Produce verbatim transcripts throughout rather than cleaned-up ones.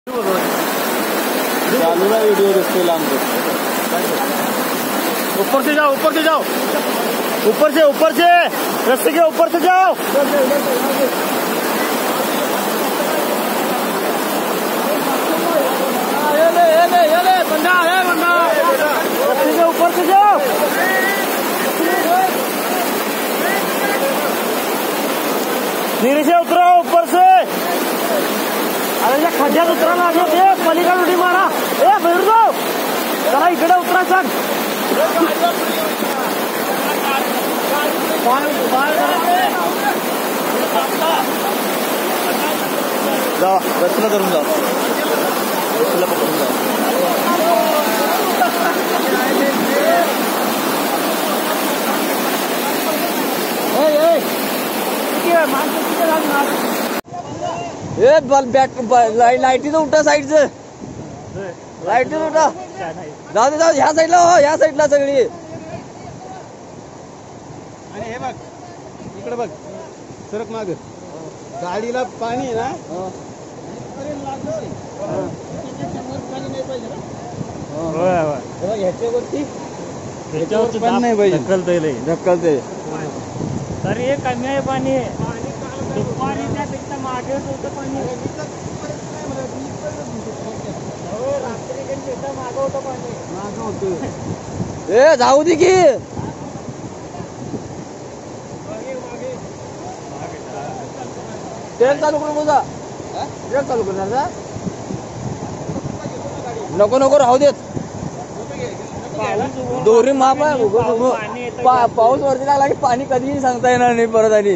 चालू है वीडियो रिश्ते लाम ऊपर से जाओ, ऊपर से जाओ, ऊपर से ऊपर से रस्ते के ऊपर से जाओ। ये ले ये ले ये ले बंदा है, बंदा रस्ते के ऊपर से जाओ। नीचे से उतरो, ऊपर से। अरे या खड्ड्यात उतरा लागलो ते पलीकडे उडी मारा। ए भैरू जाऊ जरा इकडे उतरा सांग। जा रस्त्याला धरून जा, रस्त्याला पकडून जा। ए बल बॅट लाईटीचं उठा, साईडचं लाईटीचं उठा। जाऊ दे जाऊ, ह्या साईडला हो, ह्या साईडला सगळी। आणि हे बघ इकडे बघ, सरक माग, गाडीला पाणी आहे ना। ह्याच्यावरती ह्याच्यावरती पाणी नाही पाहिजे, ढकलतंय ढकलतंय। तर हे कमी आहे पाणी, दुपारी त्यापेक्षा मागे होतं पाणी। रात्री मागं होतं पाणी, मागं होतं। ए जाऊ दे की, ट्रेन चालू करू बोला, ट्रेन चालू करणार ना? नको नको राहू देत, दोरी माप आहे। पाऊस वरती लागला की पाणी कधीही सांगता येणार नाही परत। आणि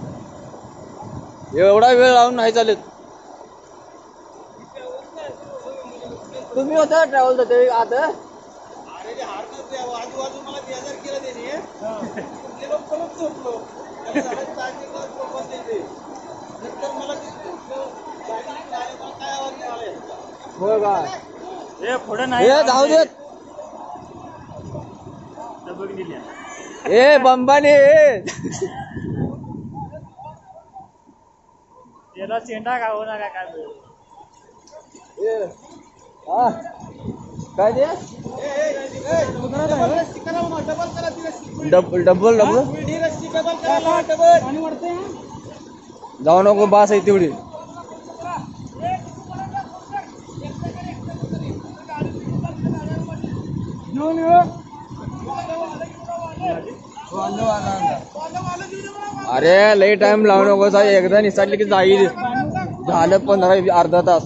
एवढा वेळ लावून नाही चालत। तुम्ही होता ट्रॅव्हल ते आता आजूबाजू मला बेजार केलं त्याने। हो का? हे पुढे नाही, हे जाऊ देत। ए बंबाने त्याला चेंडा गाव ना काय काय काय दे डबल डबल डबल जाऊ नको, बास आहे तेवढी। अरे लई टाइम लावू नको, साहेब एकदा निसाटली की जाईल, झालं पंधरा अर्धा तास।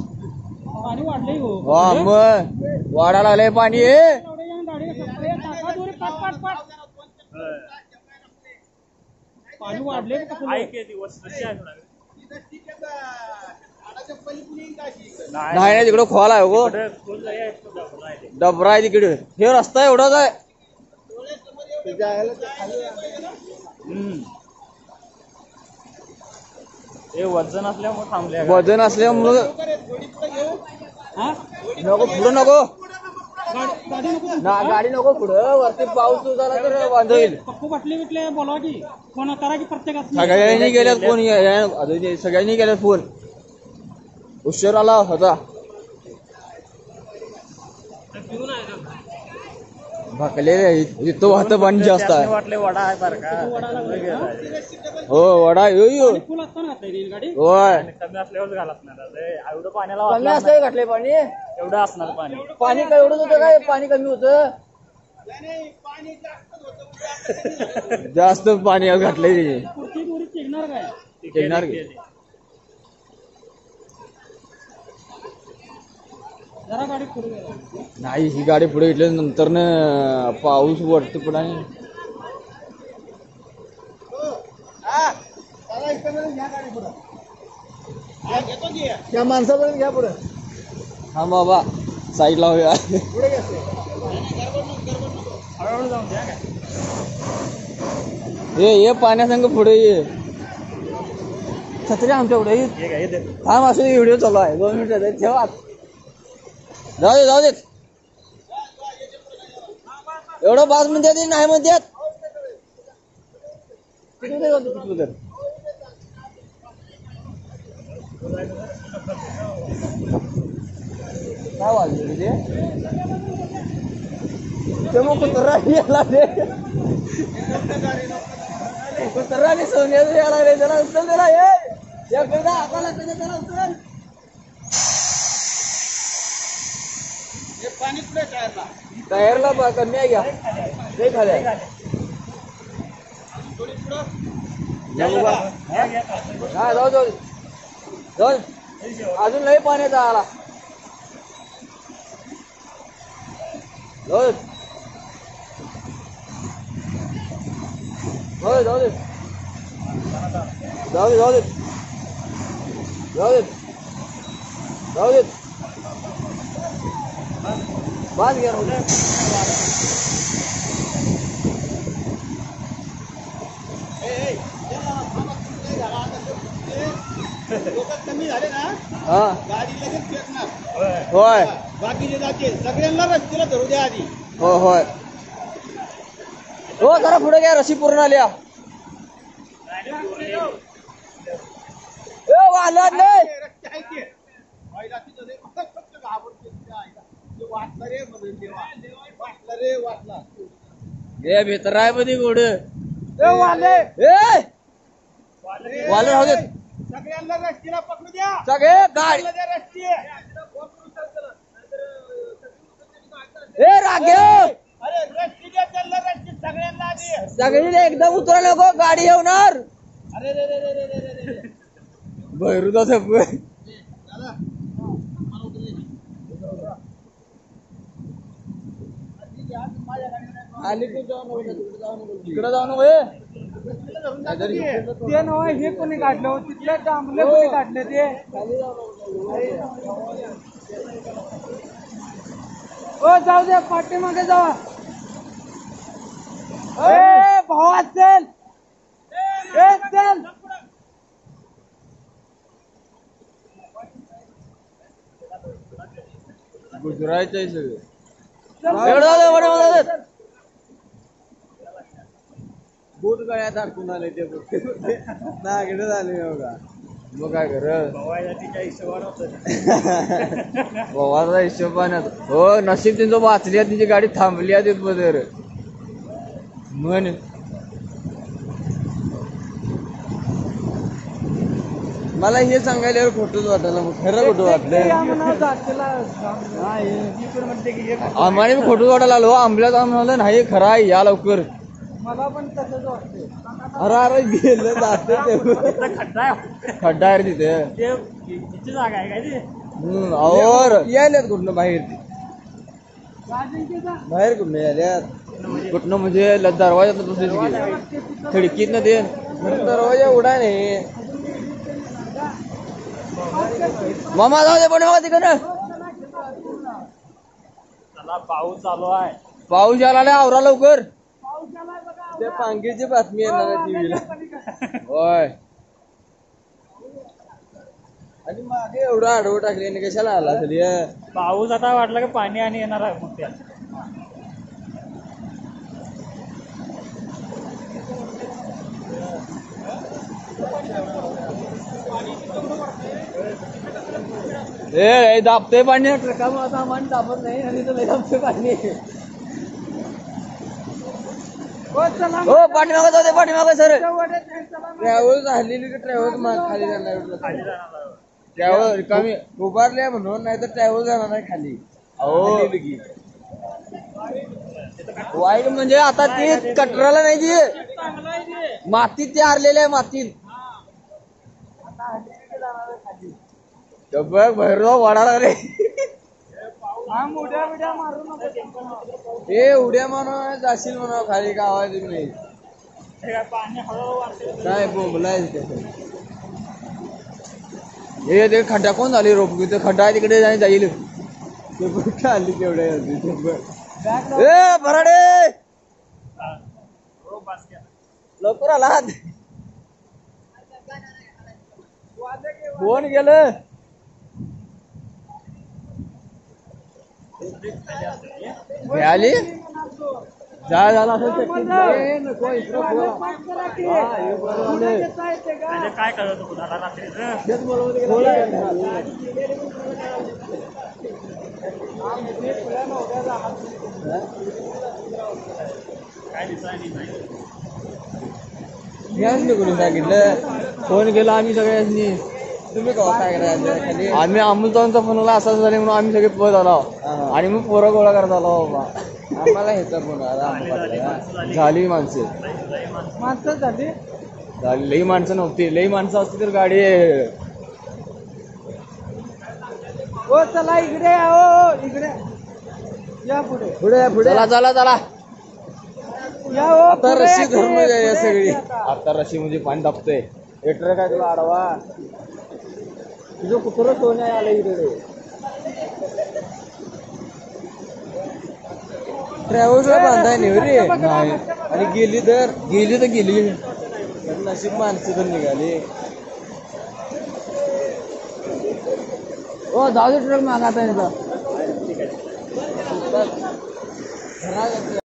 मग वाढा लागलंय पाणी। नाही नाही तिकडे खोल आहे गो, डबरा आहे तिकडे। हे रस्ता एवढाच आहे। हे वजन असल्यामुळे थांबले, वजन असल्यामुळे नको पुढं, नको गाडी नको पुढं, वरती पाऊस झाला तर वांध होईल। सगळ्यांनी गेल्यात फोन, सगळ्यांनी गेल्यात फोन, उशीर आला होता। भाकलेले इथं वाहत पाणी जास्त आहे। वाटले वडा आहे हो, वडा येऊ होय, कमी असल्यावर घालणार। एवढं पाण्याला कमी असल्यावर घातले पाणी, एवढं असणार पाणी। पाणी काय एवढंच होतं काय? पाणी कमी होतं, जास्त पाणी घातलंय टेकणार की नाही। ही गाडी पुढे घेतल्यानंतर न पाऊस वरती पुढे त्या माणसापर्यंत घ्या पुढे। हा बाबा साईड लावूया, हे पाण्यासंग पुढे ये। छत्री आमच्या पुढे थांब, असं व्हिडिओ चालू आहे, दोन मिनिटं ठेवा। जाऊ दे जाऊ दे, एवढं पाच म्हणतात नाही म्हणतात। काय वाजलं ते ते मग कुत्रा याला रे कुत्रा सोन्याचं याला रे जरा उचल जरा एकदा आपल्याला त्याला उचल पाणी कुठे टायरला टायरला कमी आहे घ्या ते खाल्या थोडी पुढं हा जाऊ जाऊ जाऊ अजून लई पाण्याचा आला जाऊ जाऊ जाऊ दे जाऊ दे जाऊ दे जाऊ दे जाऊ दे बांध घ्या कमी झाले ना हा गाडी लगेच पेटणार होय बाकीचे जाते सगळ्यांना रस्त्याला धरू द्या आधी हो होय हो जरा पुढे घ्या रशी पूर्ण आल्या वाटलं रे वाटलं रे वाटला हे भितराय मध्ये गोड वाले वाले राहू दे सगळ्यांना रस्त्याला पकडू द्या सगळे गाडी रस्ते ए रागे अरे रस्ते द्या त्यांना रस्ते सगळ्यांना आधी सगळी एकदम उतरा नको गाडी येणार अरे रे रे रे रे रे रे भैरूचा सब आली तू जाऊ तिकडे जाऊ नको ते नव हे कोणी काढलं तिथले डांबले कोणी काढले ते ओ जाऊ दे पाठीमागे जावा ए भावा चल ए चल गुजरायचं सगळं बूट गळ्यात अडकून आले ते नागडे झाले बघा मग काय कर भावाचा हिशोबाने हो नशीब त्यांचं वाचली आहे तिची गाडी थांबली आहे तिथं बदर म्हण मला हे सांगायला खोटंच वाटायला मग खरं खोटं वाटलं आम्हाला मी खोटंच वाटायला आलो आंबल्यात म्हणालं नाही खरं आहे या लवकर मला पण तसंच वाटते अरे अरे गेलं जाते खड्डा आहे तिथे जागा आहे काय ते अहो यायल्यात कुठनं बाहेर बाहेर कुठनं यायल्यात कुठनं म्हणजे दरवाजात दुसरी खिडकीत न ते दरवाजा उडा नाही मामा जाऊ दे पण बघा तिकडं चला पाऊस चालू आहे पाऊस आला नाही आवरा लवकर त्या पांगीची बातमी येणार टीव्हीला होय आणि मागे एवढं आडवं टाकले कशाला आला तरी पाऊस आता वाटलं की पाणी आणि येणार आहे मग त्या ए दाबते पाणी ट्रकामुळे आता आम्हाला दाबत नाही आणि तर दाबते पाणी हो पाठीमागं जाऊ दे पाठीमागं सर ट्रॅव्हल झालेली की ट्रॅव्हल खाली जाणार ट्रॅव्हल रिकामी उभारले म्हणून नाही तर ट्रॅव्हल जाणार नाही खाली हो वाईट म्हणजे आता ते कटराला नाही ते मातीत ते आरलेले आहे मातीत बघ भैरव वाढायला रे उड्या उड्या मारू नको हे उड्या म्हणा जाशील म्हणा खाली का आवाज येत नाही पाणी हळूहळू काय बोंबलाय हे ते खड्डा कोण झाली रोप ते खड्डा आहे तिकडे जाईल जाईल ते कुठं आली तेवढ्या ए भराडे लवकर आला कोण गेलं आली जा झाला काय कळत रात्री याच निघून सांगितलं फोन केला आम्ही सगळ्यांनी. तुम्ही कवा काय करायचं खाली? आम्ही अमृतांचा फोन आला असं झाले म्हणून आम्ही सगळे पळत आलो आणि मग पोरं गोळा करत आलो बाबा. आम्हाला ह्याचा फोन आला. झाली माणसं माणसं झाली. झाली लई माणसं नव्हती. लई माणसं असती तर गाडी हो चला इकडे या, हो इकडे या पुढे पुढे पुढे चला चला चला. या हो. आता रशी धरून या सगळी. आता रशी म्हणजे पाणी दाबतोय. ट्रक काय तुला आडवा तुझं कुत्र सोन्या आलं इकडे. ट्रॅव्हल्सला बांधाय नाही रे. नाही आणि गेली तर गेली तर गेली. नशीब माणसं तर निघाली. हो जाऊ दे ट्रक मागा आता.